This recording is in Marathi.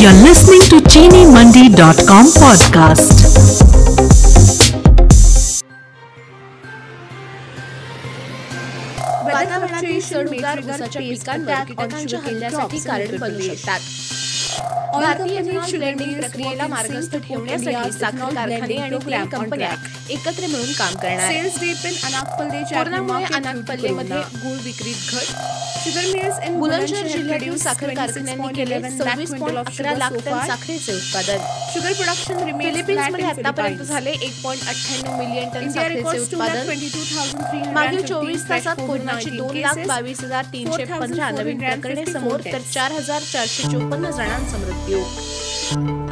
You're listening to ChiniMandi.com podcast. वातावरणातील चढ-उतार ऊसाच्या पिकांवर कीटकांच्या हल्ल्यासाठी कारण बनू शकतात. भारतीय एथेनॉल प्रक्रियेला मार्गस्थ ठेवण्यासाठी साखर कारखाने आणि तेल कंपन्या एकत्र मिळून काम करणार. कोरोनामुळे अनाथपल्लेमध्ये गूळ विक्रीत घट. बुलंदशहर जिल्ह्यातील साखर कारखान्यांनी केले 26.11 लाख टन साखरेचे उत्पादन. फिलिपिन्समध्ये आतापर्यंत झाले 1.98 मिलियन टन साखरेचे उत्पादन. मागील 24 तासात कोरोनाची 2,22,315 नवीन प्रकरणे समोर तर 4,454 जणांचा मृत्यू.